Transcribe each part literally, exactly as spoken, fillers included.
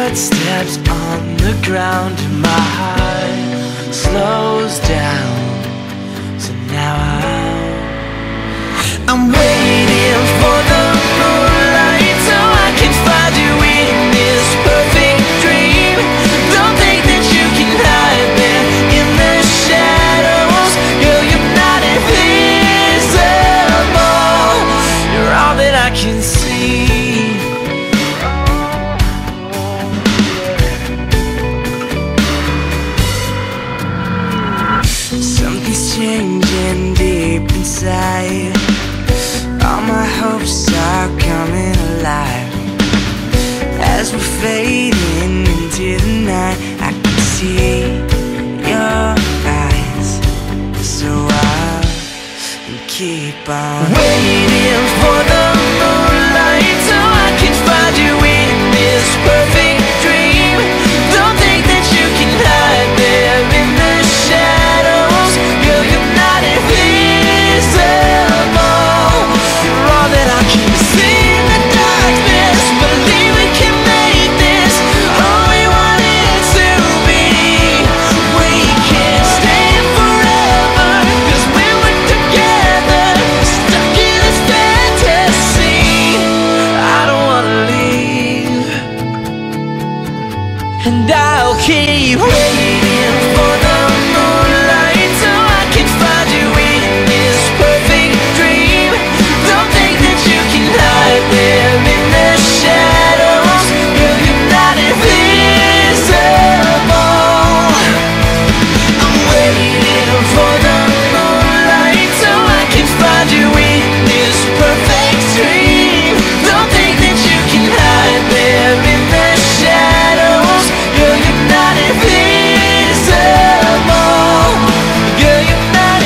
footsteps on the ground, and my heart slows down. So now I'm, I'm waiting for the moonlight so I can find you in this perfect dream. Don't think that you can hide there in the shadows. Girl, you're not invisible. You're all that I can see. Something's changing deep inside. All my hopes are coming alive. As we're fading into the night, I can see your eyes. So I'll keep on waiting for the moonlight so I can find you in this perfect dream. Don't think that you can hide there in the shadows. Girl, you're not invisible. You're all that I can see in the darkness. Believe we can make this all we want it to be. We can stay forever, 'cause when we're together, stuck in this fantasy. I don't wanna leave, and I'll keep waiting for the moonlight so I can find you in this perfect dream. Don't think that you can hide there in the shadows. Girl, you're not invisible. I'm waiting for the moonlight so I can find you in this perfect dream. Don't think that you can hide there in the shadows. Girl, you're not invisible. Girl, you're not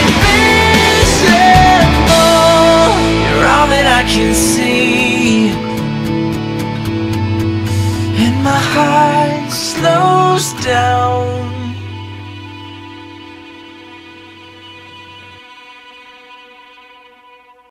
invisible. You're all that I can see. And my heart slows down.